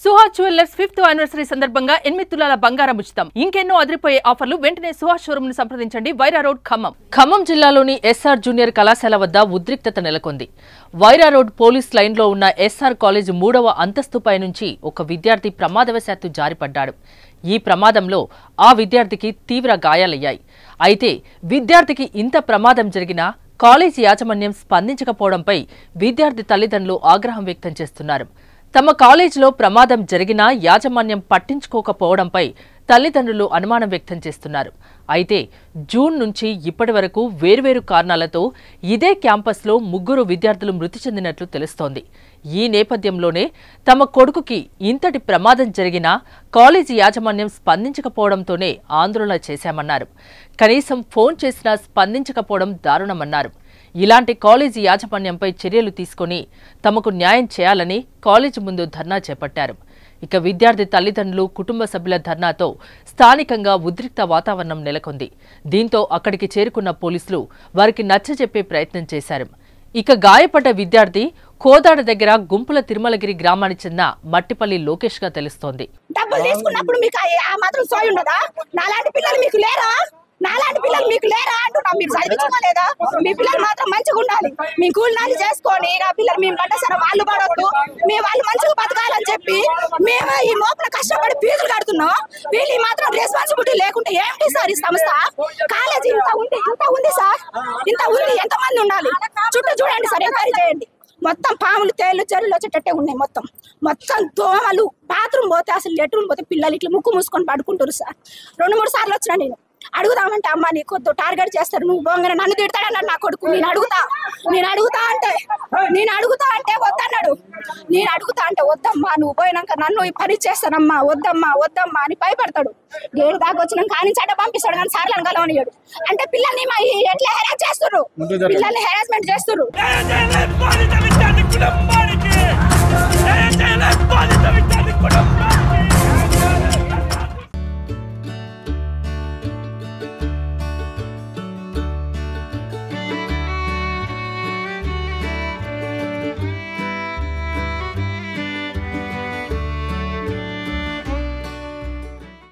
Suhas jewellers 5th anniversary సందర్భంగా 8 తులాల బంగారం ఉచితం. ఇంకెన్నో అదిరిపోయే ఆఫర్లు. వెంటనే సుహాస్ షోరూమ్ ను సంప్రదించండి. వైరా రోడ్, ఖమ్మం. ఖమ్మం జిల్లాలోని ఎస్ఆర్ జూనియర్ కళాశాల వద్ద ఉద్రిక్తత నెలకొంది. వైరా రోడ్ పోలీస్ లైన్ లో ఉన్న ఎస్ఆర్ కాలేజ్ 3వ అంతస్తుపై నుంచి ఒక విద్యార్థి ప్రమాదవశాత్తు జారిపడ్డాడు. ఈ ప్రమాదంలో ఆ విద్యార్థికి తీవ్ర గాయాలయ్యాయి. అయితే విద్యార్థికి ఇంత ప్రమాదం జరిగినా కాలేజీ యాజమాన్యం స్పందించకపోవడంపై విద్యార్థి తల్లిదండ్రులు ఆగ్రహం వ్యక్తం చేస్తున్నారు. తమ కాలేజీలో ప్రమాదం జరిగినా యాజమాన్యం పట్టించుకోకపోవడంపై తల్లిదండ్రులు అనుమానం వ్యక్తం చేస్తున్నారు. అయితే జూన్ నుంచి ఇప్పటి వరకు వేర్వేరు కారణాలతో ఇదే క్యాంపస్లో 3 విద్యార్థులు మృతి చెందినట్లు తెలుస్తోంది. ఈ నేపథ్యంలోనే తమ కొడుకుకి ఇంతటి ప్రమాదం జరిగినా కాలేజీ యాజమాన్యం స్పందించకపోవడంతోనే ఆందోళన చేశామన్నారు. కనీసం ఫోన్ చేసినా స్పందించకపోవడం దారుణమన్నారు. ఇలాంటి కాలేజీ యాజమాన్యంపై చర్యలు తీసుకుని తమకు న్యాయం చేయాలని కాలేజీ ముందు ధర్నా చేపట్టారు. ఇక విద్యార్థి తల్లిదండ్రులు, కుటుంబ సభ్యుల ధర్నాతో స్థానికంగా ఉద్రిక్త వాతావరణం నెలకొంది. దీంతో అక్కడికి చేరుకున్న పోలీసులు వారికి నచ్చజెప్పే ప్రయత్నం చేశారు. ఇక గాయపడ్డ విద్యార్థి కోదాడ దగ్గర గుంపుల తిరుమలగిరి గ్రామానికి చెందిన మట్టిపల్లి లోకేష్ గా తెలుస్తోంది. నాలాంటి పిల్లలు మీకు లేరా అంటున్నా. మీరు చదివించుకోలేదా? మీ పిల్లలు మాత్రం మంచిగా ఉండాలి. మీ కూలినాలు చేసుకొని నా పిల్లలు మేము పడ్డసరా వాళ్ళు పడవద్దు, మేము వాళ్ళు మంచిగా బతకాలని చెప్పి మేము ఈ మోపల కష్టపడి ఫీజులు కడుతున్నాం. వీళ్ళు మాత్రం రెస్పాన్సిబిలిటీ లేకుంటే ఏమిటి సార్ ఈ సంస్థ? కాలేజీ ఇంత ఉంది సార్, ఇంత ఉంది. ఎంతమంది ఉండాలి? చుట్టూ చూడండి సార్, ఎంక్వైరీ చేయండి. మొత్తం పాములు, తేళ్లు, చెరువులు వచ్చేటట్టే ఉన్నాయి. మొత్తం దోమలు. బాత్రూమ్ పోతే అసలు లెట్రూమ్ పోతే పిల్లలు ఇట్లా ముక్కు మూసుకొని పడుకుంటారు సార్. 2-3 సార్లు వచ్చినా నేను అడుగుదామంటే అమ్మ నీ కొద్ది టార్గెట్ చేస్తారు, నువ్వు బొంగన నన్ను తిడతాడన్నాడు నా కొడుకు. నేను అడుగుతా అంటే వద్దన్నాడు. నేను అడుగుతా అంటే వద్దమ్మా, నువ్వు పోయినాక నన్ను పని చేస్తానమ్మా, వద్దమ్మా అని భయపడతాడు. గేడు దాకా వచ్చినాక కానించి అడ్డ పంపిస్తాడు, కానీ సార్లను కలవనియాడు. అంటే పిల్లల్ని ఎట్లా హెరాస్ చేస్తున్నారు, పిల్లల్ని హెరాస్మెంట్ చేస్తున్నారు.